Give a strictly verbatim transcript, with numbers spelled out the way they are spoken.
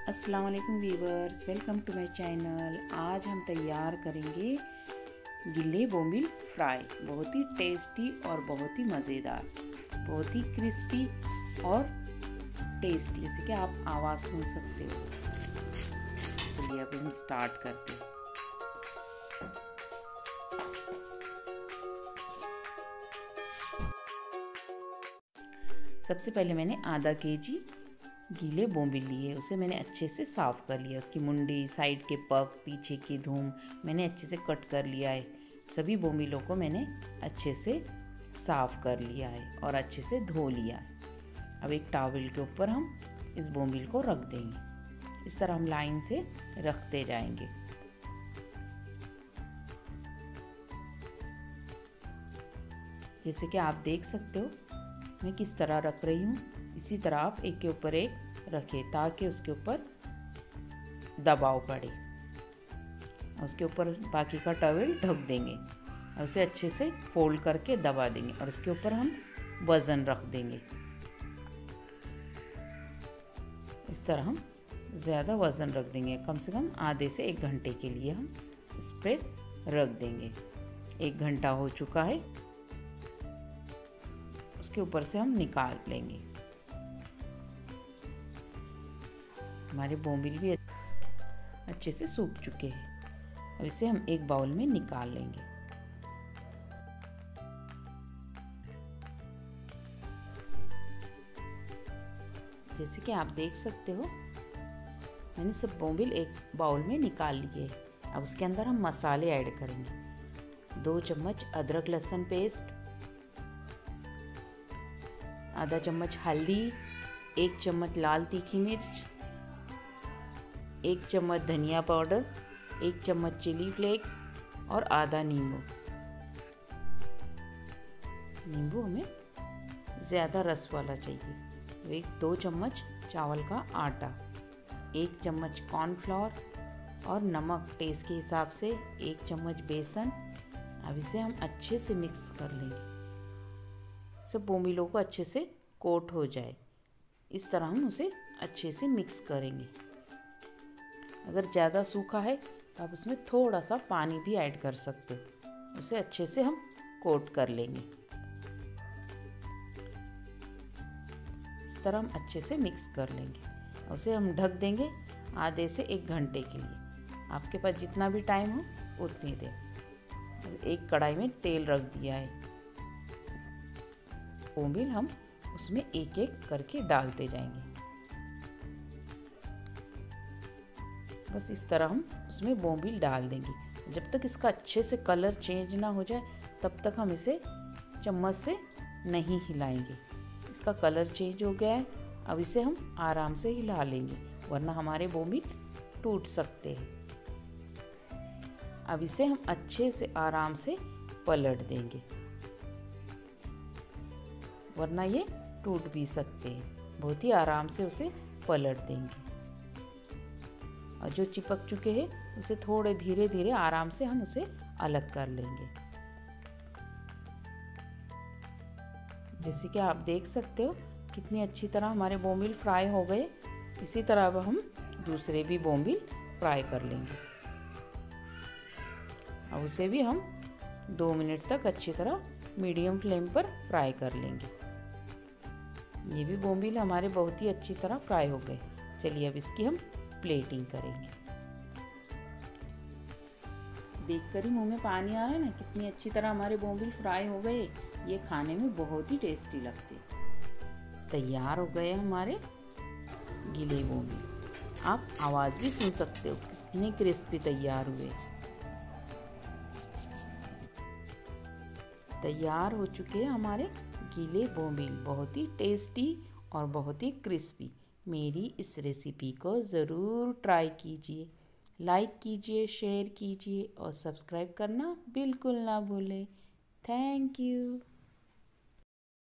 अस्सलाम वालेकुम viewers, welcome to my channel. आज हम तैयार करेंगे गिले बोम्बिल फ्राई। बहुत ही टेस्टी और बहुत ही मज़ेदार, बहुत ही क्रिस्पी और टेस्टी, जैसे कि आप आवाज़ सुन सकते हो। चलिए अभी हम स्टार्ट करते हैं। सबसे पहले मैंने आधा केजी गीले बोम्बिल लिए, उसे मैंने अच्छे से साफ़ कर लिया। उसकी मुंडी, साइड के पग, पीछे की धूम मैंने अच्छे से कट कर लिया है। सभी बोम्बिलों को मैंने अच्छे से साफ़ कर लिया है और अच्छे से धो लिया है। अब एक टॉवल के ऊपर हम इस बोम्बिल को रख देंगे। इस तरह हम लाइन से रखते जाएंगे। जैसे कि आप देख सकते हो मैं किस तरह रख रही हूँ, इसी तरह आप एक के ऊपर एक रखें ताकि उसके ऊपर दबाव पड़े। उसके ऊपर बाकी का टॉवल ढक देंगे और उसे अच्छे से फोल्ड करके दबा देंगे और उसके ऊपर हम वज़न रख देंगे। इस तरह हम ज़्यादा वज़न रख देंगे, कम से कम आधे से एक घंटे के लिए हम इस पर रख देंगे। एक घंटा हो चुका है, उसके ऊपर से हम निकाल लेंगे। हमारे बोम्बिल भी अच्छे से सूख चुके हैं। अब इसे हम एक बाउल में निकाल लेंगे। जैसे कि आप देख सकते हो मैंने सब बोम्बिल एक बाउल में निकाल लिए। अब उसके अंदर हम मसाले ऐड करेंगे। दो चम्मच अदरक लहसुन पेस्ट, आधा चम्मच हल्दी, एक चम्मच लाल तीखी मिर्च, एक चम्मच धनिया पाउडर, एक चम्मच चिली फ्लेक्स और आधा नींबू। नींबू हमें ज़्यादा रस वाला चाहिए। एक दो चम्मच चावल का आटा, एक चम्मच कॉर्नफ्लोर और नमक टेस्ट के हिसाब से, एक चम्मच बेसन। अब इसे हम अच्छे से मिक्स कर लेंगे। सब बोम्बिलों को अच्छे से कोट हो जाए, इस तरह हम उसे अच्छे से मिक्स करेंगे। अगर ज़्यादा सूखा है तो आप उसमें थोड़ा सा पानी भी ऐड कर सकते हो। उसे अच्छे से हम कोट कर लेंगे। इस तरह हम अच्छे से मिक्स कर लेंगे। उसे हम ढक देंगे आधे से एक घंटे के लिए। आपके पास जितना भी टाइम हो उतनी देर। एक कढ़ाई में तेल रख दिया है। बोम्बिल हम उसमें एक एक करके डालते जाएंगे। बस इस तरह हम उसमें बोम्बिल डाल देंगे। जब तक इसका अच्छे से कलर चेंज ना हो जाए तब तक हम इसे चम्मच से नहीं हिलाएंगे। इसका कलर चेंज हो गया है, अब इसे हम आराम से हिला लेंगे, वरना हमारे बोम्बिल टूट सकते हैं। अब इसे हम अच्छे से आराम से पलट देंगे, वरना ये टूट भी सकते हैं। बहुत ही आराम से उसे पलट देंगे और जो चिपक चुके हैं उसे थोड़े धीरे धीरे आराम से हम उसे अलग कर लेंगे। जैसे कि आप देख सकते हो कितनी अच्छी तरह हमारे बोम्बिल फ्राई हो गए। इसी तरह अब हम दूसरे भी बोम्बिल फ्राई कर लेंगे। अब उसे भी हम दो मिनट तक अच्छी तरह मीडियम फ्लेम पर फ्राई कर लेंगे। ये भी बोम्बिल हमारे बहुत ही अच्छी तरह फ्राई हो गए। चलिए अब इसकी हम प्लेटिंग करेंगे। देखकर ही मुंह में पानी आ रहा है ना, कितनी अच्छी तरह हमारे बोम्बिल फ्राई हो गए। ये खाने में बहुत ही टेस्टी लगते। तैयार हो गए हमारे गीले बोम्बिल। आप आवाज़ भी सुन सकते हो कितने क्रिस्पी तैयार हुए। तैयार हो चुके हैं हमारे गीले बोम्बिल, बहुत ही टेस्टी और बहुत ही क्रिस्पी। मेरी इस रेसिपी को ज़रूर ट्राई कीजिए। लाइक कीजिए, शेयर कीजिए और सब्सक्राइब करना बिल्कुल ना भूलें। Thank you.